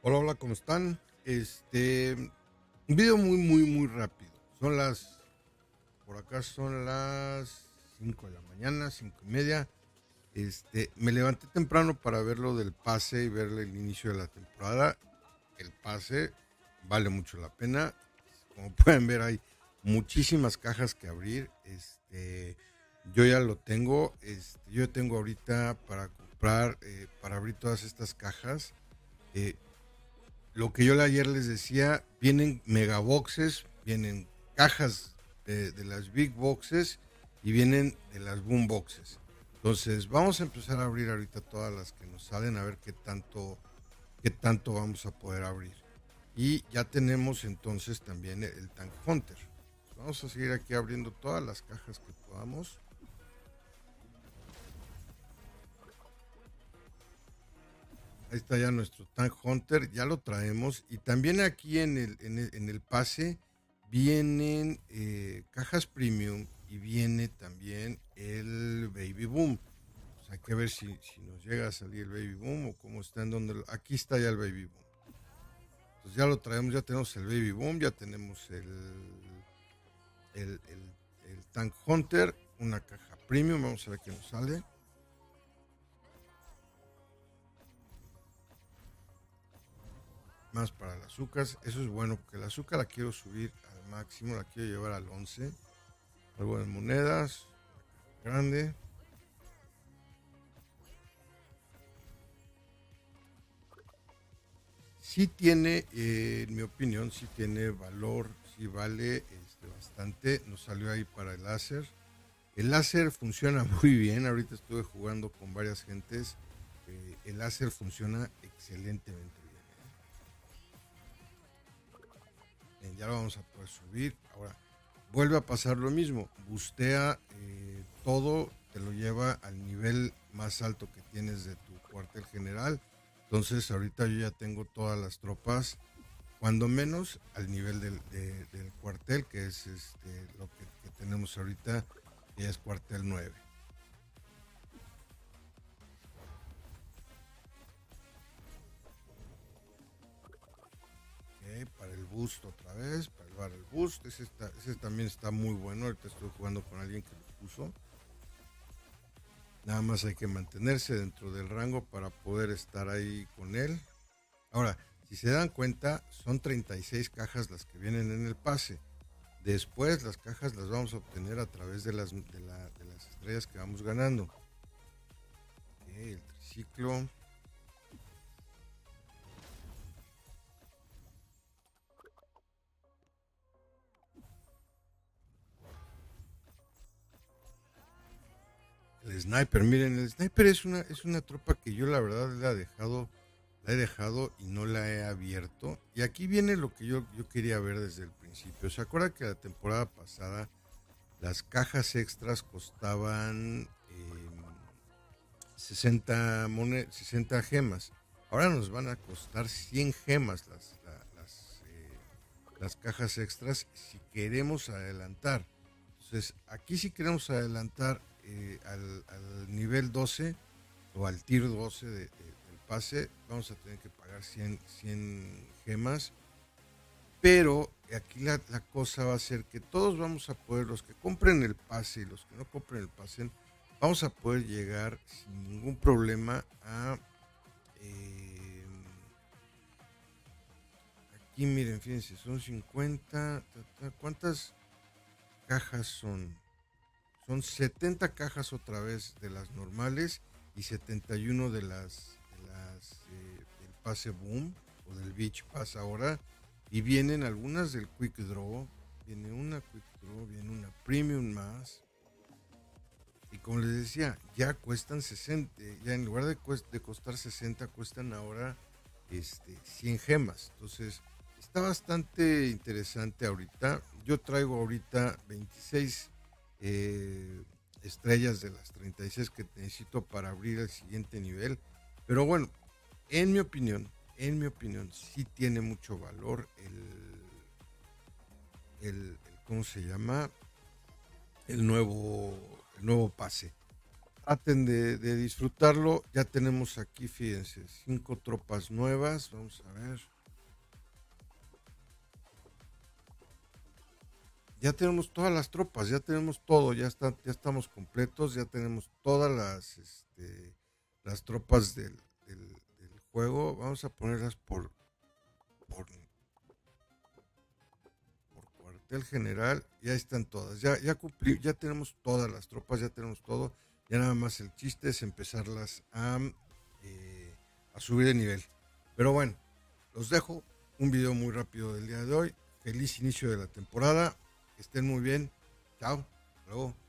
Hola, hola, ¿cómo están? Un video muy rápido. Por acá son las 5 de la mañana, 5:30. Me levanté temprano para ver lo del pase y ver el inicio de la temporada. El pase vale mucho la pena. Como pueden ver, hay muchísimas cajas que abrir. Yo ya lo tengo. Yo tengo ahorita para comprar, para abrir todas estas cajas. Eh, lo que yo ayer les decía, vienen megaboxes, vienen cajas de las big boxes y vienen de las boom boxes. Entonces vamos a empezar a abrir ahorita todas las que nos salen, a ver qué tanto vamos a poder abrir. Y ya tenemos entonces también el Tank Hunter. Vamos a seguir aquí abriendo todas las cajas que podamos. Ahí está ya nuestro Tank Hunter, ya lo traemos. Y también aquí en el pase vienen cajas premium y viene también el Baby Boom. Pues hay que ver si nos llega a salir el Baby Boom o cómo está en donde. Aquí está ya el Baby Boom. Entonces ya lo traemos, ya tenemos el Baby Boom, ya tenemos el Tank Hunter, una caja premium. Vamos a ver qué nos sale. Más para el azúcar, eso es bueno porque el azúcar la quiero subir al máximo, la quiero llevar al 11. Algo de monedas grande. Sí tiene, en mi opinión, sí tiene valor, sí vale bastante. Nos salió ahí para el láser. El láser funciona muy bien. Ahorita estuve jugando con varias gentes. El láser funciona excelentemente bien. Ya lo vamos a poder subir. Ahora, vuelve a pasar lo mismo. Bustea todo, te lo lleva al nivel más alto que tienes de tu cuartel general. Entonces, ahorita yo ya tengo todas las tropas, cuando menos al nivel del cuartel, que es lo que tenemos ahorita, que es cuartel 9. Para el boost otra vez, para el boost, ese también está muy bueno. Ahorita estoy jugando con alguien que lo puso. Nada más hay que mantenerse dentro del rango para poder estar ahí con él. Ahora, si se dan cuenta, son 36 cajas las que vienen en el pase. Después las cajas las vamos a obtener a través de las estrellas que vamos ganando. El triciclo. El sniper, miren, el sniper es una tropa que yo la verdad la he dejado y no la he abierto. Y aquí viene lo que yo quería ver desde el principio. ¿Se acuerda que la temporada pasada las cajas extras costaban 60 gemas? Ahora nos van a costar 100 gemas las cajas extras si queremos adelantar. Entonces, aquí si queremos adelantar al nivel 12 o al tier 12 del pase, vamos a tener que pagar 100 gemas. Pero aquí la cosa va a ser que todos vamos a poder, los que compren el pase y los que no compren el pase, vamos a poder llegar sin ningún problema a... aquí miren, fíjense, son 50... ¿Cuántas cajas son? Son 70 cajas otra vez de las normales y 71 del pase boom o del beach pass ahora. Y vienen algunas del quick draw. Viene una quick draw, viene una premium más. Y como les decía, ya cuestan 60. Ya en lugar de costar 60, cuestan ahora 100 gemas. Entonces, está bastante interesante ahorita. Yo traigo ahorita 26 estrellas de las 36 que necesito para abrir el siguiente nivel. Pero bueno, en mi opinión, sí tiene mucho valor ¿cómo se llama? El nuevo pase. traten de disfrutarlo. Ya tenemos aquí, fíjense, 5 tropas nuevas. Vamos a ver. Ya tenemos todas las tropas, ya tenemos todo, ya estamos completos, ya tenemos todas las tropas del juego. Vamos a ponerlas por, por cuartel general. Ya están todas, ya tenemos todas las tropas, ya tenemos todo. Ya nada más el chiste es empezarlas a subir de nivel. Pero bueno, los dejo. Un video muy rápido del día de hoy. Feliz inicio de la temporada. Que estén muy bien. Chao. Hasta luego.